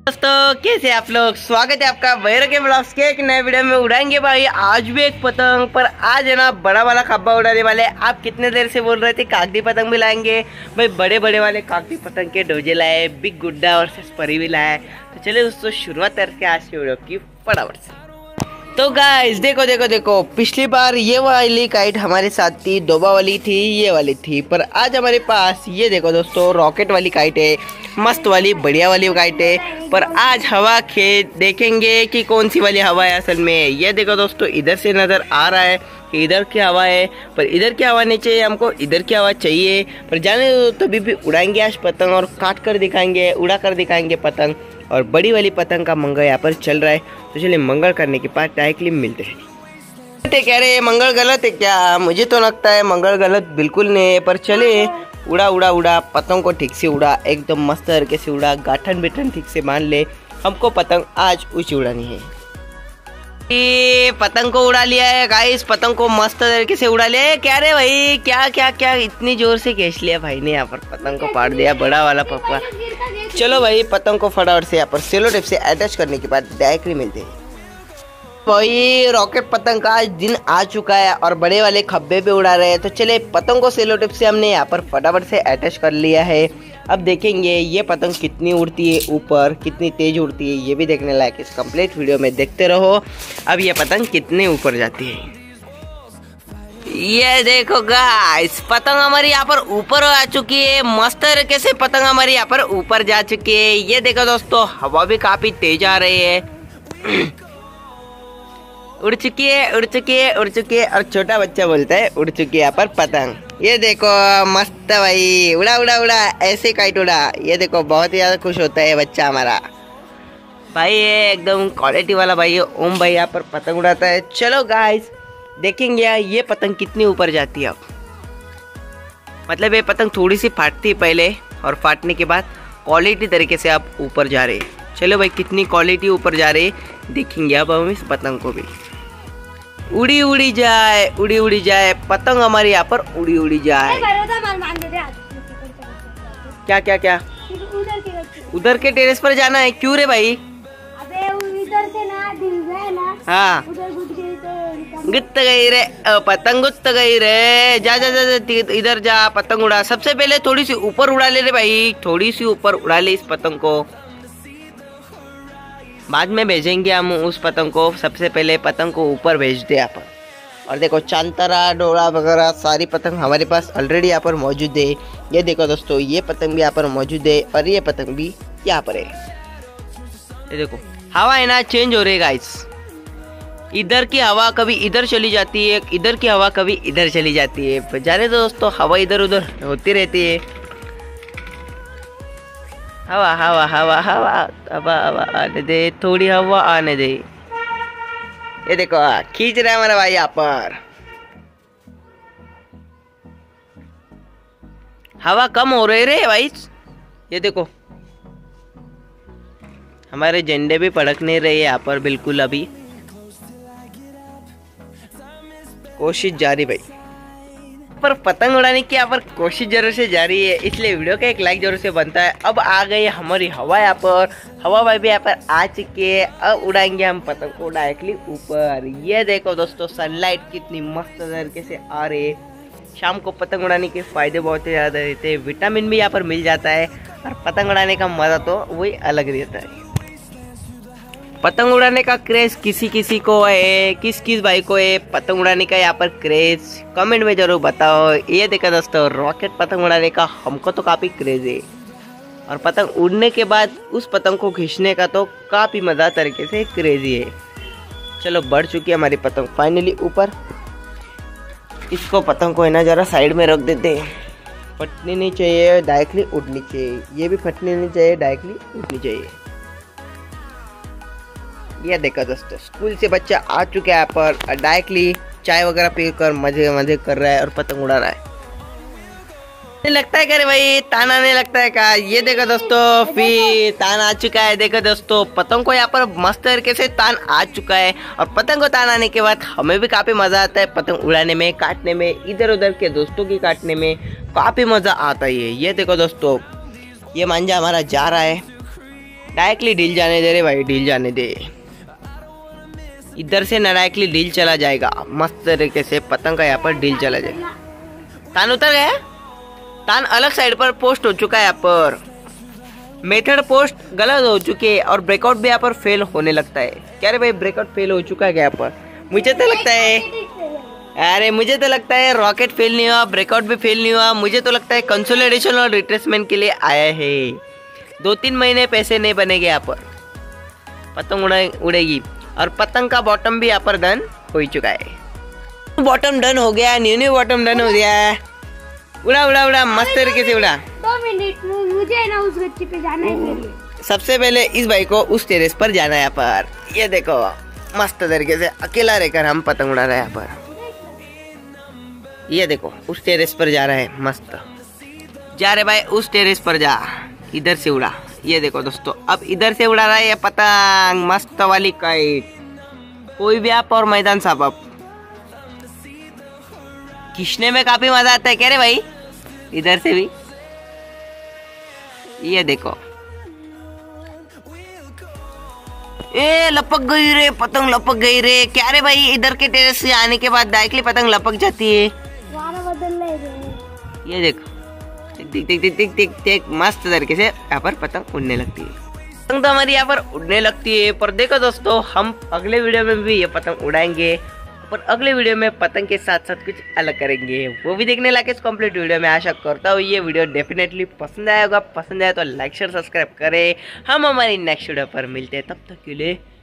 दोस्तों कैसे आप लोग, स्वागत है आपका भैरव के ब्लॉग्स के एक नए वीडियो में। उड़ाएंगे भाई आज भी एक पतंग, पर आज है ना बड़ा वाला खब्बा उड़ाने वाले। आप कितने देर से बोल रहे थे कागदी पतंग भी लाएंगे भाई, बड़े बड़े वाले कागदी पतंग के डोजे लाए, बिग गुड्डा और परी भी लाए। तो चलिए दोस्तों शुरुआत करके आज की वीडियो की फटाफट से। तो गाइस देखो देखो देखो, पिछली बार ये वाली काइट हमारे साथ थी, डोबा वाली थी, ये वाली थी, पर आज हमारे पास ये देखो दोस्तों रॉकेट वाली काइट है, मस्त वाली बढ़िया वाली काइट है। पर आज हवा खेत देखेंगे कि कौन सी वाली हवा है असल में। ये देखो दोस्तों इधर से नज़र आ रहा है कि इधर की हवा है, पर इधर की हवा नहीं चाहिए हमको, इधर की हवा चाहिए। पर जाने दो, तभी भी उड़ाएंगे आज पतंग और काट कर दिखाएंगे, उड़ा कर दिखाएंगे पतंग। और बड़ी वाली पतंग का मंगल यहाँ पर चल रहा है। तो चलिए मंगल करने के बाद डायरेक्टली मिलते हैं। कह रहे मंगल गलत है क्या? मुझे तो लगता है मंगल गलत बिल्कुल नहीं है, पर चले उड़ा उड़ा उड़ा पतंग को ठीक से उड़ा, एकदम मस्त तरीके से उड़ा, गाठन बिठन ठीक से मान ले। हमको पतंग आज ऊंची उड़ानी है। ये पतंग को उड़ा लिया है गाइस, पतंग को मस्त तरीके से उड़ा लिया है। क्या रे भाई, क्या क्या क्या इतनी जोर से खींच लिया भाई ने, यहाँ पर पतंग को पाड़ दिया बड़ा वाला पप्पा। चलो भाई पतंग को फटाफट से यहाँ पर सेलो टेप से अटैच करने के बाद डायरेक्टली मिलते हैं। भाई रॉकेट पतंग का आज दिन आ चुका है और बड़े वाले खब्बे पे उड़ा रहे हैं। तो चले पतंग को सेलो टेप से हमने यहाँ पर फटाफट से अटैच कर लिया है। अब देखेंगे ये पतंग कितनी उड़ती है ऊपर, कितनी तेज उड़ती है, ये भी देखने लायक। इस कंप्लीट वीडियो में देखते रहो। अब ये पतंग कितने ऊपर जाती है, ये देखो गाइस, पतंग हमारी यहाँ पर ऊपर आ चुकी है। मस्त तरीके से पतंग हमारी यहाँ पर ऊपर जा चुकी है। ये देखो दोस्तों हवा भी काफी तेज आ रही है। उड़ चुकी है उड़ चुकी है उड़ चुकी है, और छोटा बच्चा बोलता है उड़ चुकी है यहाँ पर पतंग। ये देखो मस्त भाई, उड़ा उड़ा उड़ा, ऐसे काइट उड़ा। ये देखो बहुत ही ज्यादा खुश होता है बच्चा हमारा भाई, ये एकदम क्वालिटी वाला भाई है। ओम भाई यहाँ पर पतंग उड़ाता है। चलो गाइस देखेंगे ये पतंग कितनी ऊपर जाती है। अब मतलब ये पतंग थोड़ी सी फाटती है पहले, और फाटने के बाद क्वालिटी तरीके से आप ऊपर जा रहे। चलो भाई कितनी क्वालिटी ऊपर जा रही देखेंगे अब हम इस पतंग को भी। उड़ी उड़ी जाए, उड़ी उड़ी जाए पतंग हमारी यहाँ पर, उड़ी उड़ी जाए। क्या क्या क्या उधर के टेरेस पर जाना है? क्यों रे भाई? अबे उधर से ना हाँ गुत्त गई रे पतंग, गुत्त गई रे। जा जा जा इधर जा, पतंग उड़ा। सबसे पहले थोड़ी सी ऊपर उड़ा ले रे भाई, थोड़ी सी ऊपर उड़ा ले इस पतंग को, बाद में भेजेंगे हम उस पतंग को। सबसे पहले पतंग को ऊपर भेज दे यहाँ पर। और देखो चांतारा डोरा वगैरह सारी पतंग हमारे पास ऑलरेडी यहाँ पर मौजूद है। ये देखो दोस्तों ये पतंग भी यहाँ पर मौजूद है, और ये पतंग भी यहाँ पर है। ये देखो हवा है ना चेंज हो रही है गाइस, इधर की हवा कभी इधर चली जाती है, इधर की हवा कभी इधर चली जाती है। जाने दो दोस्तों, हवा इधर उधर होती रहती है। हवा हवा हवा हवा हवा हवा आने दे, थोड़ी हवा आने दे। ये देखो खींच रहा है हमारा भाई यहाँ पर। हवा कम हो रही रे भाई। ये देखो हमारे झंडे भी फड़क नहीं रहे यहाँ पर बिल्कुल। अभी कोशिश जारी भाई, पर पतंग उड़ाने की यहाँ पर कोशिश जरूर से जारी है, इसलिए वीडियो का एक लाइक जरूर से बनता है। अब आ गई हमारी हवा यहाँ पर, हवा भाई भी यहाँ पर आ चुकी है। अब उड़ाएंगे हम पतंग को डायरेक्टली ऊपर। ये देखो दोस्तों सनलाइट कितनी मस्त तरीके से आ रही है। शाम को पतंग उड़ाने के फायदे बहुत ही ज़्यादा रहते हैं, विटामिन भी यहाँ पर मिल जाता है, और पतंग उड़ाने का मज़ा तो वही अलग रहता है। पतंग उड़ाने का क्रेज किसी किसी को है, किस किस भाई को है पतंग उड़ाने का यहाँ पर क्रेज, कमेंट में जरूर बताओ। ये देखा दोस्तों रॉकेट पतंग उड़ाने का हमको तो काफ़ी क्रेज है, और पतंग उड़ने के बाद उस पतंग को खींचने का तो काफ़ी मज़ा तरीके से क्रेजी है। चलो बढ़ चुकी है हमारी पतंग फाइनली ऊपर। इसको पतंग को है ना ज़रा साइड में रख देते हैं, फटनी नहीं चाहिए, डायरेक्टली उड़नी चाहिए। ये भी फटनी नहीं चाहिए, डायरेक्टली उड़नी चाहिए। ये देखो दोस्तों स्कूल से बच्चा आ चुका है यहाँ पर, डायरेक्टली चाय वगैरह पीकर मजे मजे कर रहा है और पतंग उड़ा रहा है। लगता है क्या भाई, तान आने लगता है क्या? ये देखो दोस्तों फिर तान आ चुका है। देखो दोस्तों पतंग को यहाँ पर मस्त तरीके से तान आ चुका है, और पतंग को तान आने के बाद हमें भी काफी मजा आता है पतंग उड़ाने में, काटने में, इधर उधर के दोस्तों की काटने में काफी मजा आता है। ये देखो दोस्तों ये मांझा हमारा जा रहा है, डायरेक्टली ढील जाने दे रे भाई, ढील जाने दे। इधर से डायरेक्टली ढील चला जाएगा मस्त तरीके से, पतंग का यहाँ पर ढील चला जाएगा। तान उतर गया, तान अलग साइड पर पोस्ट हो चुका है यहाँ पर। मेथड पोस्ट गलत हो चुकी है और ब्रेकआउट भी यहाँ पर फेल होने लगता है। क्या रे भाई, ब्रेकआउट फेल हो चुका है यहाँ पर? मुझे तो लगता है, अरे मुझे तो लगता है रॉकेट फेल नहीं हुआ, ब्रेकआउट भी फेल नहीं हुआ। मुझे तो लगता है कंसोलिडेशन और रिट्रेसमेंट के लिए आया है। 2-3 महीने पैसे नहीं बनेंगे यहाँ पर, पतंग उड़ेगी। और पतंग का बॉटम भी यहाँ पर डन हो ही चुका है। बॉटम डन हो गया, न्यू बॉटम डन हो गया है। उड़ा उड़ा उड़ा मस्त तरीके से उड़ा। 2 मिनट मुझे ना उस गच्ची पे जाना है। सबसे पहले इस भाई को उस टेरेस पर जाना है। यहाँ पर ये देखो मस्त तरीके से अकेला रहकर हम पतंग उड़ा रहे हैं यहाँ पर। ये देखो उस टेरेस पर जा रहा है, मस्त जा रहे भाई, उस टेरेस पर जा, इधर से उड़ा। ये देखो दोस्तों, अब इधर से उड़ा रहा है ये पतंग, मस्त वाली काइट। कोई भी आप और मैदान साहब, अब खींचने में काफी मजा आता है। कह रहे भाई इधर से भी, ये देखो ए लपक गई रे पतंग, लपक गई रे। क्या रे भाई, इधर के टेरेस से आने के बाद डायरेक्टली पतंग लपक जाती है। ये देखो टिक टिक टिक टिक टिक टिक मस्त तरीके से यहाँ पर पतंग उड़ने लगती है। पतंग तो हमारी यहाँ पर उड़ने लगती है, पर देखो दोस्तों हम अगले वीडियो में भी ये पतंग उड़ाएंगे, पर अगले वीडियो में पतंग के साथ साथ कुछ अलग करेंगे, वो भी देखने लायक इस कंप्लीट वीडियो में। आशा करता हूँ ये वीडियो डेफिनेटली पसंद आया होगा। पसंद आया तो लाइक शेयर सब्सक्राइब करें। हम हमारी नेक्स्ट वीडियो पर मिलते हैं, तब तक के लिए